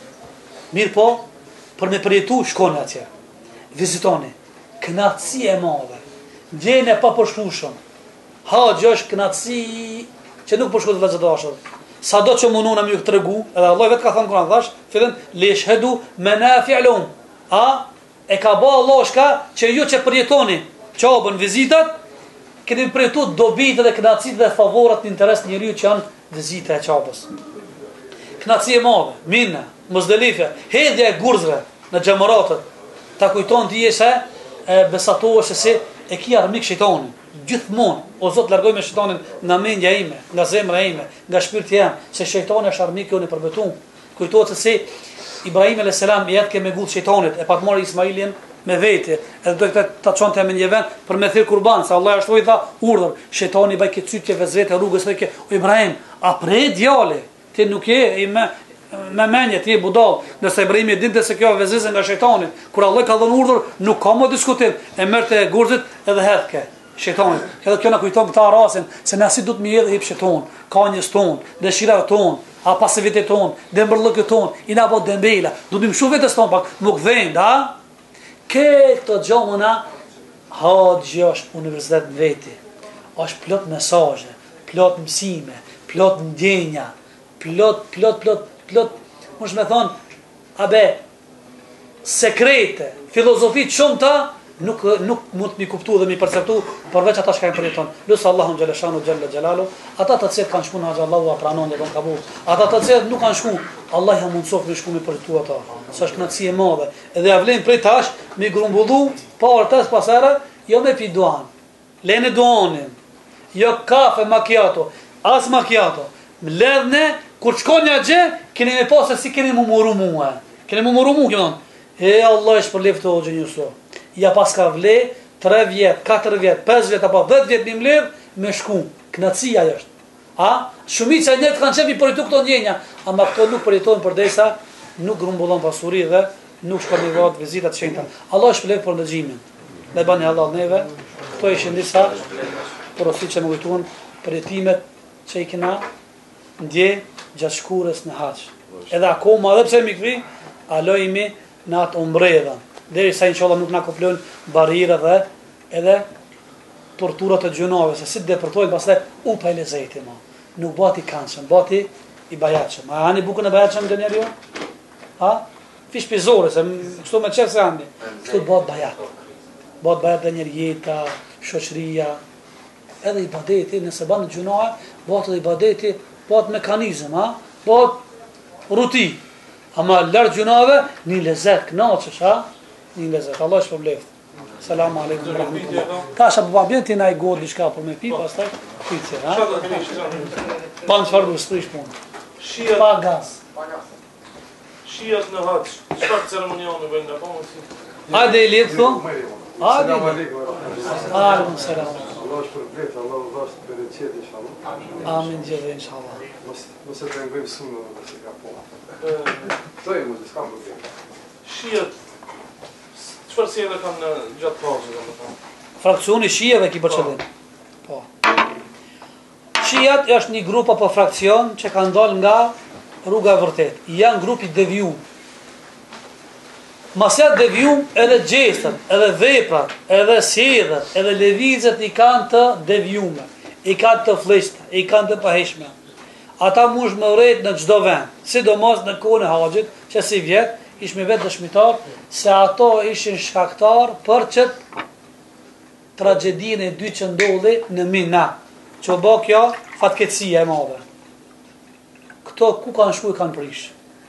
Mirë po, për me përjetu, shkone atje. Vizitoni. Knatësi e madhe. Ndjene pa përshkushëm. Haqë është knatësi që nuk përshku të dhe zë dashur. Sa do që mununa më ju këtë regu, edhe Allah vetë ka thënë kërën dhash, fillen, le shhedu me na fi'lum. A, e ka ba Allah shka që ju që përjetoni, qabën vizitat, keni përjetu dobit dhe knatësit dhe favorat në interes njeriu që janë vizita e qabës. Knatësi e madhe, minë, Muzdelife, hedhja e gurzve në xhamaratët, ta kujton ti se besatohesh se si e ki armik shejtanin. Gjithmonë, o Zot, largoj me shejtanin nga mendja ime, nga zemra ime, nga shpirti jam, se shejtani është armik i për betum. Kujtohet se si Ibrahim alayhis salam i jep me gut shejtanit, e pat marr Ismailin me vete, edhe do të ta çonte me një vend për me thirr kurban, se Allah ashtu i tha urdhër, shejtani baj këtë cytje vezvetë rrugës së ke, o Ibrahim, a pre djale, ti nuk je me menje, ti je budall, nëse Ibrahim e dinte se kjo vezvese nga shejtani, kur Allah ka dhënë urdhër, nuk ka më diskutim, e merrte gurzit edhe hedhke shejtanin. Edhe kjo na kujton këtë rastin, se na si duhet më jedh hip shejtan, ka një ston, dëshira ton, a pasivitet ton, dëmbërllëkët ton, i na bë dembela, do të më shoh vetes ton pak, nuk vend, a? Këto gjomëna, haqë është universitet në veti, është plot mesazhe, plot mësime, plot ndjenja, plot, mos me thonë, abe, sekrete, filozofit shumë ta, nuk mund të mi kuptu dhe mi perceptu, përveç ata shka e përjeton. Lusë Allahun Gjeleshanu Gjelle Gjelalu, ata të cilët kanë shku në haqë Allahu a pranon dhe don kabul, ata të cilët nuk kanë shku, Allah ja mundsof me shku me përjetu ata, sa është knatësi e madhe, edhe avlen prej tash, mi grumbullu, parë tës pasere, jo me pi duan, lene duanin, jo kafe macchiato, as macchiato, më ledhne, kur shkon një gjë, keni me pasë si keni mu muru mua, keni mu muru mua, kemi Allah është për leftë o gjënjuso. Ja pas ka vle, 3 vjet, 4 vjet, 5 vjet, apo 10 vjet mi mledh, me shku. Knatësia është. A? Shumica njerëz kanë qenë për këto ndjenja, ama këto nuk përjetojnë përdesa, nuk grumbullon pasuri dhe nuk shkon në vot vizita të shenjta. Allah shpëlef për ndëgjimin. Ne bani Allah neve. Këto ishin disa porosit që më kujtuan për jetimet që i kena ndje gjatë shkurës në haç. Edhe akoma, edhe pse mikri, alojimi në atë umbredha. Deri sa inshallah nuk na koplon barrira dhe edhe torturat e gjunave, se si depërtojnë, pastaj upa i lezeti ma. Nuk bati kanëshëm, bati i bajatëshëm. A hani bukën e bajatëshëm dhe njerë jo? Ha? Fish pizore, se kështu me qërë se hani. Kështu bat bajat. Bat bajat dhe njerë jeta, shoqëria. Edhe i badeti, nëse banë gjunave, bat edhe i badeti, bat mekanizm, ha? Bat ruti. Ama lërë gjunave, një lezet, knaqësh, ha? Një lezet. Allah është përbleft. Salamu alaikum rahmatullah. Tasha po bën ti na i god diçka për me pi, pastaj pice, ha? Pa çfarë do sprish punë. Shia Pa gaz. Shiat në haç. Çfarë ceremonioni bën apo mos? Hajde i lidh thon. Hajde. Selam alaikum. Alaykum salam. Allah është përbleft, Allah u dhash bereqet inshallah. Amin gjithë inshallah. Mos e bëjmë sunë nëse ka po. To e mos s'kam problem. Shiat çfarë si edhe kanë gjatë pauzës domethënë. Fraksioni shiave ki për qëllim. Po. Shiat është një grup apo fraksion që kanë dalë nga rruga e vërtet. Janë grupi devijuar. Masa devijuar edhe gjestët, edhe veprat, edhe sjelljet, edhe lëvizjet i kanë të devijuar, i kanë të fleshta, i kanë të paheshme. Ata mund të rrejt në çdo vend, sidomos në kohën e haxhit, që si vjet ishme vetë dëshmitar se ato ishin shkaktar për qëtë tragedinë e dy që ndodhi në Mina, që o bë kjo fatkeqësia e madhe. Këto ku kanë shku i kanë prish?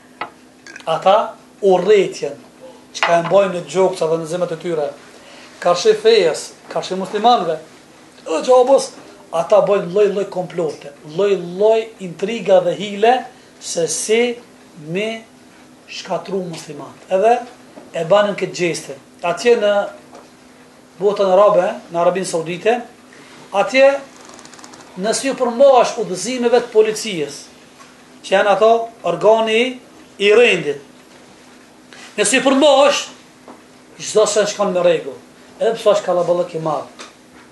Ata urrëtjen, që ka e mbojnë në gjoksa dhe në zemët e tyre, karshi fejes, karshi muslimanve, dhe gjobës, ata bojnë lloj-lloj komplote, lloj-lloj intriga dhe hile, se si me shkatru muslimat. Edhe e banën këtë gjeste. Atje në botën arabe, në Arabinë Saudite, atje nësë ju përmbash udhëzimeve të policijës, që janë ato organi i rendit. Nësë ju përmbash, çdo se shkon me rregull. Edhe pse është kallaballëk i madh.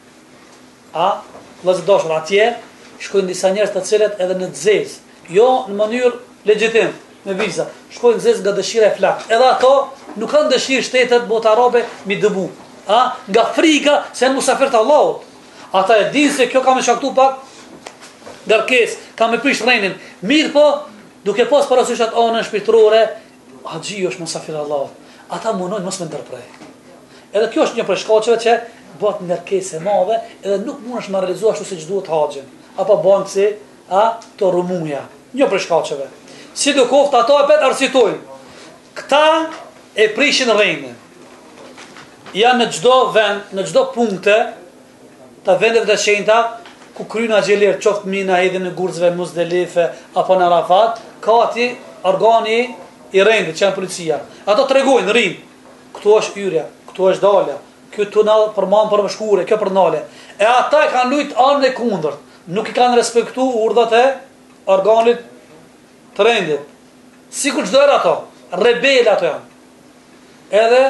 Vëllezër dashur, atje shkojnë disa njerëz të cilët edhe në zez, jo në mënyrë legjitim, me viza, shkojnë zez nga dëshira e flak. Edhe ato nuk kanë dëshirë shtetet botarabe mi dëbu. Nga frika se janë musafir të Allahut. Ata e dinë se kjo ka me shaktu pak ngarkesë, ka me prish rrenin. Mirë po, duke pas parasysh atë anën shpirtërore, haxhi është musafir të Allahut. Ata mundojnë mos me ndërprej. Edhe kjo është një prej shkaqeve që bëhet ngarkesë e madhe, edhe nuk mundesh me realizuar ashtu siç duhet haxhin. Apo bën si, to rumuja. Një prej shkaqeve. Si do koftë ato e pet arsitojnë. Këta e prishin rrenin. Janë në çdo vend, në çdo punkte të vendeve të shenjta ku kryen axhelir qoftë Mina edhe në Gurzve, Muzdelife apo në Arafat, ka aty organi i rendit, që janë policia. Ato tregojnë rrin. Këtu është yrja, këtu është dalja, kjo tunel përmban për shkure, kjo për nale. E ata e kanë lujt anën e kundërt. Nuk i kanë respektu urdhat e organit të rendit. Sikur çdo herë ato, rebel ato janë. Edhe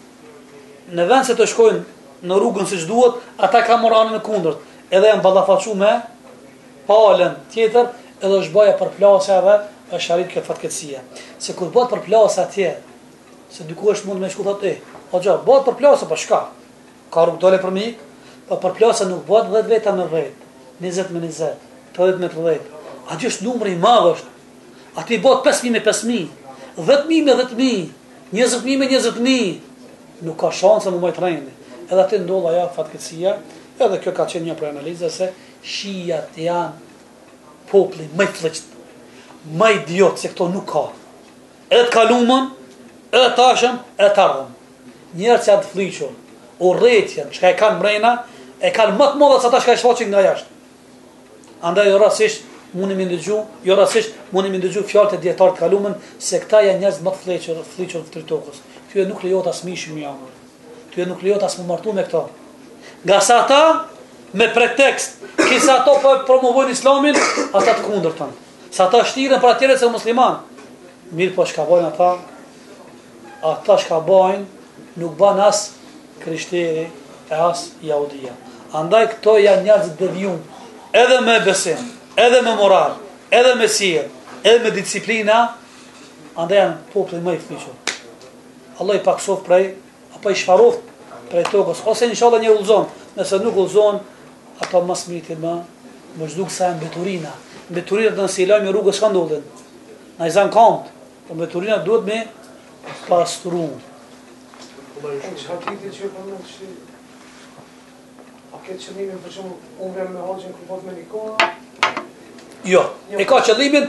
në vend se të shkojnë në rrugën siç duhet, ata kanë marrë anën e kundërt. Edhe janë ballafaçuar me palën tjetër, edhe është bëja përplasja dhe është arrit këtë fatkeqësia. Se kur bëhet përplasja atje, se dikush mund me shku thotë, o xha, bëhet përplasja pa shka. Ka rrugë dole për mik, po përplasja nuk bëhet 10 veta me 10, 20 me 20, 30 me 30. Aty është numri i madh është. Aty bëhet 5000 me 5000, 10000 me 10000, 20000 me 20000. Nuk ka shanse më mojt rendi. Edhe aty ndodh ajo fatkeqësia, edhe kjo ka qenë një prej analizave se shijat janë populli më i flëqt, më idiot se këto nuk ka. Edhe të kalumën, edhe tashëm, edhe të ardhëm. Njerëz që janë të fliqur, urrëtjen, çka e kanë mrena, e kanë më të madhe se ata që shfaqin nga jashtë. Andaj jo rastësisht mundi më ndëgju, jo rastësisht mundi më ndëgju fjalët e dietar të kalumën se këta janë njerëz më të fliqur të tokës. Ty nuk lejohet as mishim jam. Ty nuk lejohet as më martu me këto. Nga sa ata me pretekst, kisa ato po promovojnë islamin, ata të kundërtën. Sa ata shtiren për atyre se musliman. Mirë po çka bojnë ata çka bojnë nuk bën as krishteri e as jahudia. Andaj këto janë njerëz devijuar, edhe me besim, edhe me moral, edhe me sjellje, edhe me disiplina, andaj janë populli më i fliqur. Allah i paksoft prej, apo i shfaroft prej tokës, ose inshallah një ullzon, nëse nuk udhëzohen, ato mas miti më zhduk sa mbeturina. Mbeturinat nëse i lajmë rrugës ka ndodhen. Na i zan kont, po mbeturinat duhet me pastru. A këtë qëllimin për shumë umre me haqin kërpot me një kohë? Jo, e ka qëllimin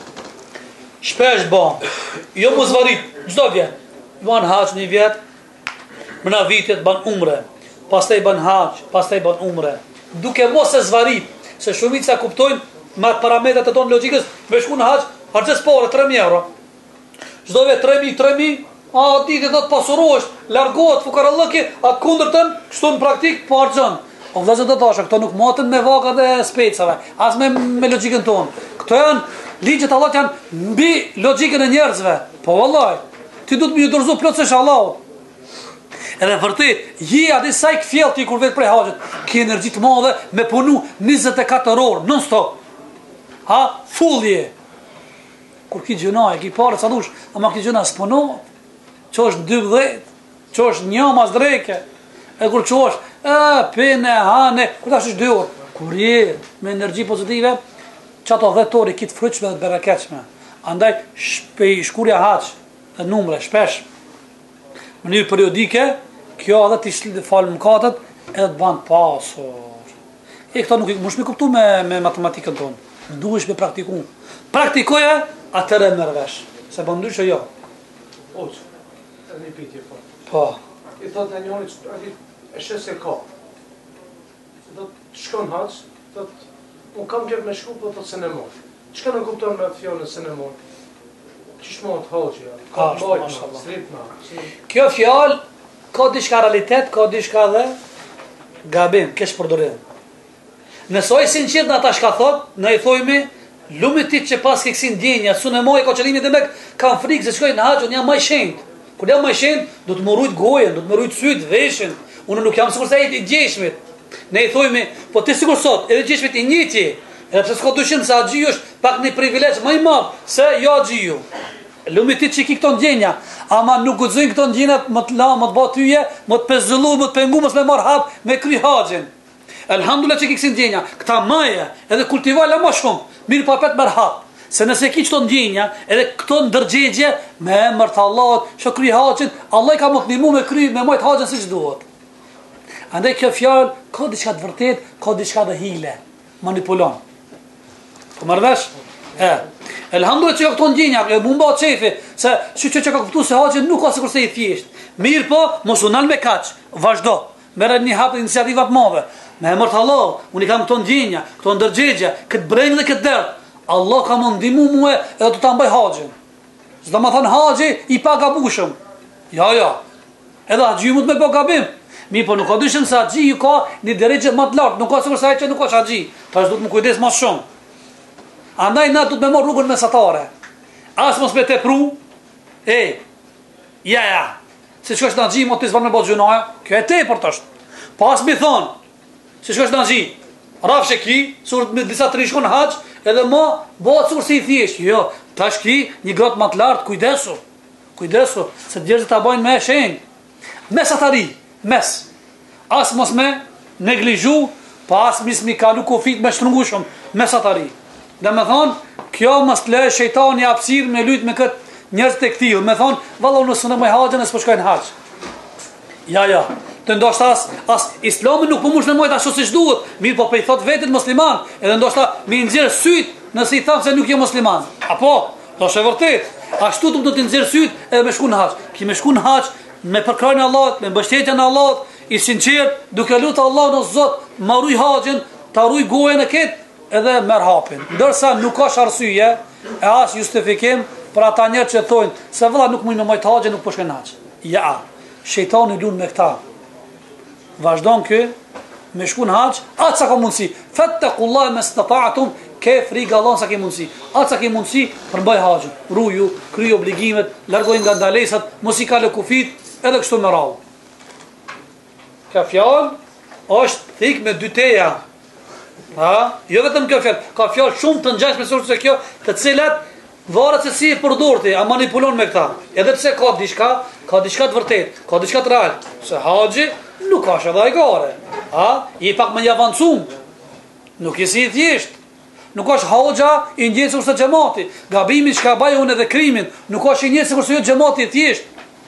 shpesh ban. Jo mu zvarit, gjdo vjet. Ban haq një vjet, mëna vitet ban umre. Pastaj ban haq, pastaj ban umre. Duke mos e zvarit, se shumica kuptojnë me parametrat e tonë logjikës, me shku në haq, harxes pare, 3.000 euro. Gjdo vjet 3.000, a ditë do të pasurohesh, largohet fukarallëki, atë kundërtën, kështu në praktik, po harxon. O vëllezër do të thashë, këto nuk matën me vakat e specave, as me logjikën tonë. Këto janë, ligjet Allah janë mbi logjikën e njerëzve. Po vallaj, ti du të më dorëzo plotësisht Allahut. Edhe vërtet, aty sa i kfjell ti kur vet prej haxhit, ke energji të madhe me punu 24 orë non stop. Ha, fullje. Kur ki gjuna, ki parë sa dush, ama ki gjuna s'punohet. Qosh 12, qosh një mas dreke. E kur qosh, pene, hane, kur tash është 2 orë. Kur je me energji pozitive, çato 10 orë kitë fryqme dhe bereketshme. Andaj shkurja haq e numre, shpesh. Në një periodike, kjo edhe t'i falë mëkatët, edhe të banë pasur. E këta nuk mësh me kuptu me matematikën tonë. Duhesh me praktiku. Praktikoje, atëre mërvesh. Se për ndryshë jo. Oqë, edhe një pitje, po. Po. I thot në njëri që e shes e ka. Se do të shkon haq, unë kam gjep me shku, po të se në mor. Qëka në kupton me atë fjallën se në mor? Qish më të hoqja? Ka të bajt me, strip me. Kjo fjallë, ka dishka realitet, ka dishka dhe gabim, kesh përdorim. Nësoj sinqert në ata shka thot, në i thojmi, lumit ti që pas ke kësin djenja, su në moj, ka qëllimit dhe mek, kam frikë, se shkoj në haqë, unë jam maj shendë. Kur jam maj shendë, do të më rujt gojen, do të më rujt syt, veshin, unë nuk jam sikur se i gjeshmit. Ne i thojmi, po ti sikur sot, edhe gjeshmit i njëti, edhe pse s'ka dyshim se agjiu është pak një privilegj më i madh se jo agjiu. Lumit ti që ki këto ndjenja, ama nuk guxojnë këto ndjenjat më të la, më të bë tyje, më të pezullu, më të pengu, mos me marr hap me kry haxhin. Elhamdulillah që ki kësi ndjenja, këta maje, edhe kultivala më shumë, mirë pa pet merr hap. Se nëse ki qëto ndjenja, edhe këto ndërgjegje, me emër të Allahut, që kry haxhin, Allah i ka më të ndihmu me kry, me mojt haxhin siç duhet. Andaj kjo fjalë ka diçka të vërtet, ka diçka të hile, manipulon. Po marrësh? Elhamdulillah që këto ndjenja, mu mba çefi, se që ka kuptuar se haxhi nuk ka sikur se i thjesht. Mirë po, mos u nal me kaç, vazhdo. Merr një hap iniciativa të madhe. Me emër të Allahut, unë kam këto ndjenja, këto ndërgjegje, këtë breng dhe këtë dert. Allah ka më ndihmu mua edhe do ta mbaj haxhin. S'do më thon haxhi i pa gabushëm. Jo. Edhe haxhi mund të më bë gabim. Mi po nuk ka dyshim se haxhi ka një drejtë më të lartë, nuk ka sikur sa ai që nuk ka haxhi. Tash duhet më kujdes më shumë. Andaj na duhet më marr rrugën mesatare. As mos me tepru. Ja. Se shkosh në haxhi mos të zvan me bot gjunaja. Kjo e tepër tash. Pas mi thon. Se shkosh në haxhi. Rafshe ki, sur me disa të rishkon hax, edhe më bëhet sikur si i thjesht. Jo, tash ki një grad më të lartë, kujdesu, se njerëzit ta bajnë me shenjë. Mesatari, mes. As mos me neglizhu, pa as mis mi kalu kufit me shtrëngushëm, mesatari. Dhe me thonë, kjo mos të lejë shejtani hapësirë me lut me këtë njerëz të këtij. Me thonë, valla unë s'u më haxhin, s'po shkoj në hax. Ja. Të ndoshta as Islami nuk po mush me mojt ashtu siç duhet, mirë po i thot vetit musliman, edhe ndoshta mi nxjerr syt nëse i thon se nuk je musliman. Apo, do të vërtet, ashtu do të nxjerr syt edhe me shku në hax. Ki me shku në hax me përkrahjen e Allahut, me mbështetjen e Allahut, i sinqert, duke lutur Allahun o Zot, më ruaj haxhin, ta ruaj gojen e kët, edhe merr hapin. Ndërsa nuk ka arsye e as justifikim për ata njerëz që thonë se valla nuk mund me mojt haxhin, nuk po shkon në hax. Ja, shejtani lun me këta. Vazhdon kë me shku në hax, atë sa ka mundësi. Fattaqullaha mastata'tum, ke frikë Allah sa ke mundësi. Atë sa ke mundësi për mbaj haxhin. Ruju, kryj obligimet, largoj nga ndalesat, mos i kalë kufit, edhe kështu me radhë. Ka fjalë është thik me dy teja. Jo vetëm kjo fjalë, ka fjalë shumë të ngjashme se kjo, të cilat varet se si e përdorti, a manipulon me këta. Edhe pse ka diçka të vërtet, ka diçka të real. Se haxhi nuk ka shëdha i gare. Je pak më i avancum. Nuk je si i thjesht. Nuk është hoxha i ndjesur së xhamati. Gabimi që ka bëj unë edhe krimin, nuk është i ndjesur së xhamati i thjesht.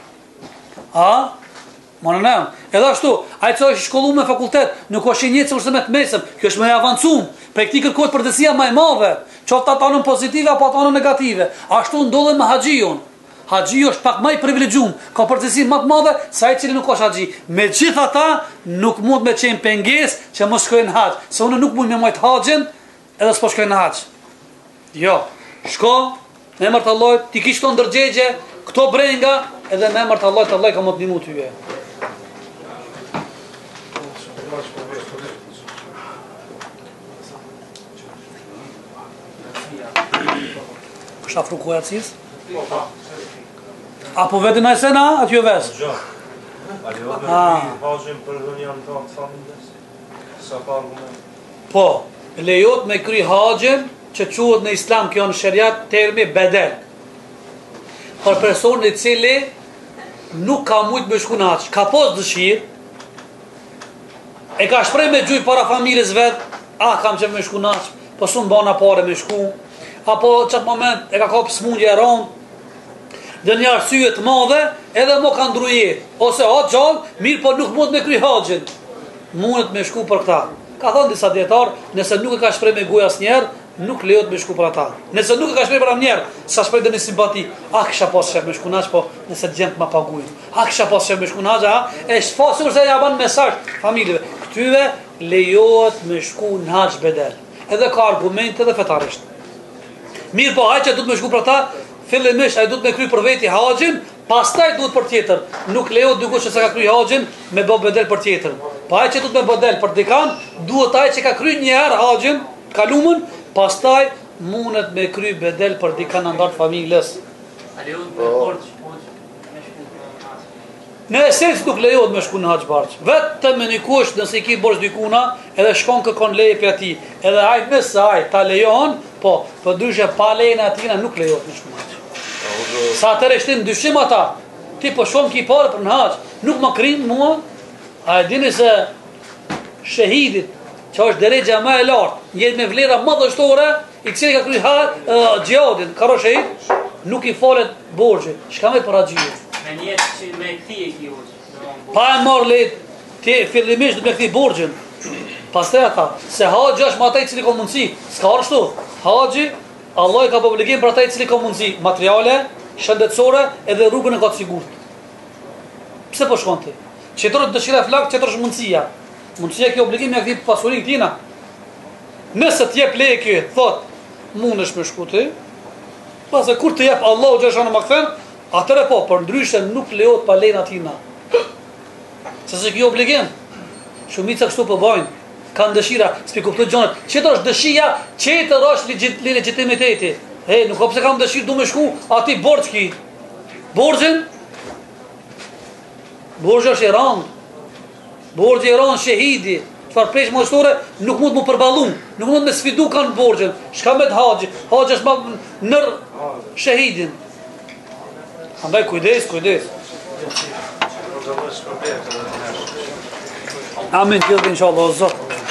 Mononam. Edhe ashtu, ai që është shkolluar në fakultet, nuk është i ndjesur së më të mesëm. Kjo është më i avancum. Për këtij kërkohet përgjegjësia më e madhe, qoftë ato anën pozitive apo ato anën negative. Ashtu ndodhet me haxhiun. Haxhiu është pak më i privilegjuar, ka përgjegjësi më të madhe se ai që nuk është haxhi. Megjithatë, nuk mund me qenë pengesë që mos shkojnë në haxh, se unë nuk mund me mojt haxhin edhe s'po shkojnë në haxh. Jo, shko, në emër të Allahut, ti kish këto ndërgjegje, këto brenga, edhe në emër të Allahut, Allah ka më të ndihmu tyje. Kështë afru kuja cis? Apo vetën a sena, aty jo ves? Po, lejot me kry haxhin që quhet në islam kjo në shariat termi bedel. Për personin i cili nuk ka mujt me shku në haxh, ka pos dëshirë, e ka shprej me gjuj para familjes vet, kam që me shku në haxh, po s'un bana pare me shku, apo çat moment e ka kap smundje e rënd, dhe një arsye të madhe, edhe mo ka ndru jetë, ose gjallë, mirë po nuk mund me kry haxhin, mundet me shku për këta. Ka thonë disa dietar, nëse nuk e ka shprej me gojë asnjëherë, nuk lejohet me shku për ata. Nëse nuk e ka shprej për asnjëherë, sa shprej dhe një simpati, kisha pas shef me shku në haxh, po nëse gjend ma paguajnë. Kisha pas shef me shku në haxh, e shfasur se ja ban mesazh familjeve. Këtyve lejohet me shku në haxh bedel. Edhe ka argumente edhe fetarisht. Mirë po, ai që duhet me shku për ata, fillimisht ai duhet me kry për veti haxhin, pastaj duhet për tjetër. Nuk lejohet dikush që s'ka kry haxhin me bë bedel për tjetër. Po ai që duhet me bedel për dikan, duhet ai që ka kry një herë haxhin, kalumën, pastaj mundet me kry bedel për dikan ndar familjes. A lejohet me borxh? Në esencë nuk lejohet me shku në haxh borxh. Vetëm me nikush nëse i ki borxh dikuna, edhe shkon kërkon leje për atij. Edhe ai nëse ai ta lejon, po, ndryshe pa lejen e atina nuk lejohet me shku në haxh. Sa atëre shtim dyshim ata, ti po shumë ki parë për në haxh, nuk më krim mua, a e dini se shahidit, që është deregja më e lartë, njëtë me vlera më dështore, i cili ka kry gjihadin, karo shahid, nuk i falet borxhi, shka me për haxhijit. Me njetë që me këti e ki hoxh. Pa e marrë lejt, ti fillimisht dhe me këti borxhin, pastaj ata, se haxhi është më ata i cili ka mundësi, s'ka arështu, haxhi, Allah i ka obligim për ata i cili ka mundësi, materiale, shëndetësore, edhe rrugën e ka të sigurt. Pse po shkon ti? Qëtërët dëshira flak, qëtërë është mundësia. Mundësia kjo obligim e këti pasurin këtina. Nëse t'jep leje kjo, thot, mund është me shku ti, pasë kur të jep Allah u gjësha në makfen, atëre po, për ndryshe nuk lejohet pa lejnë atina. Se se kjo obligim, shumica kështu po bajnë, kanë dëshira, s'pi kuptoj gjonët, qëtër është dëshia, qëtër është legitimiteti. Nuk ka pse kam dëshirë du me shku, ati borç ki. Borxhin është i randë. Borxhi i randë, shahidi, çfarë presh moshtore, nuk mund më përballum, nuk mund me sfidu kanë borxhin. Shka me të haxhi? Haxhi është më nër shahidin. Andaj kujdes. Amin, gjithë inshallah, o Zot.